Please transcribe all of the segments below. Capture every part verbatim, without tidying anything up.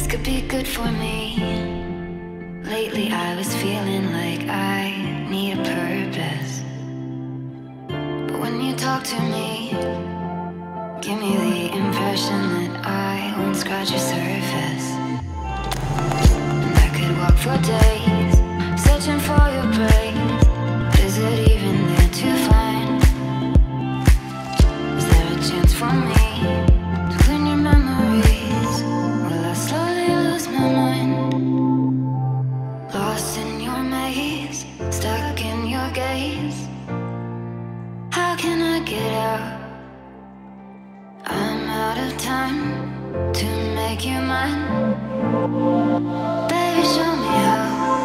could be good for me. Lately I was feeling like I need a purpose. But when you talk to me, give me the impression that I won't scratch your surface. And I could walk for days, searching for your praise. But is it even there to find? Is there a chance for me to clean your memories? Will I slowly lose my mind? Lost in your maze, stuck in your gaze. How can I get out? I'm out of time to make you mine. Baby, show me how.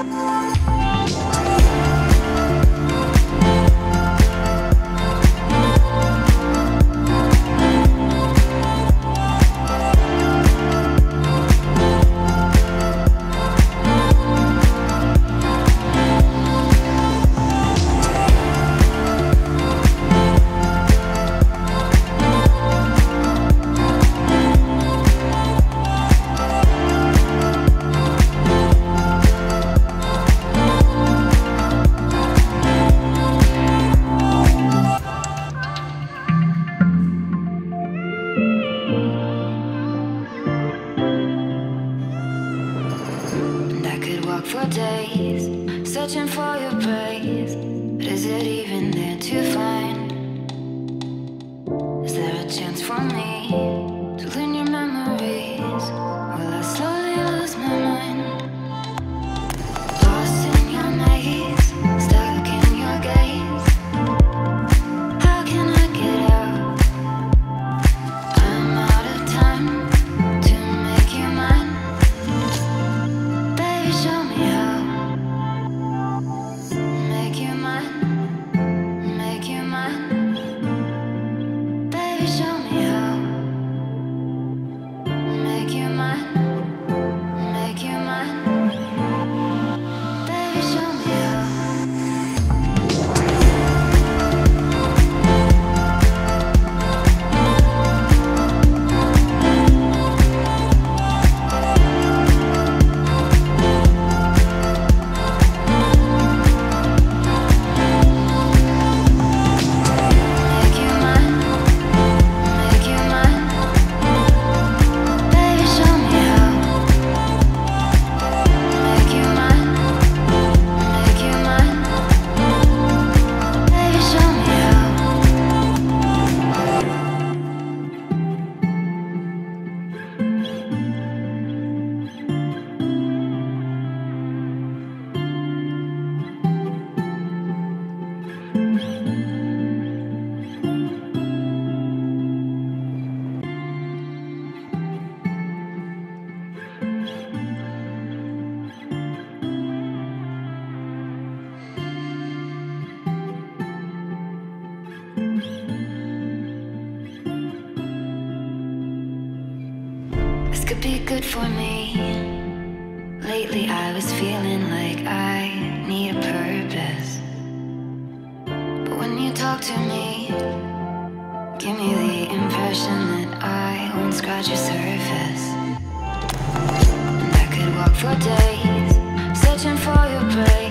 For days, searching for your praise. But is it even there to find? Is there a chance for me to learn your memories? Will I slowly lose my mind? Lost in your maze, stuck in your gaze. How can I get out? I'm out of time to make you mine. Baby, show me how. Make you mine, make you mine. Baby, show me how. Make you mine, make you mine. Baby, show me how. This could be good for me. Lately I was feeling like I need a purpose. But when you talk to me, give me the impression that I won't scratch your surface. And I could walk for days, searching for your praise.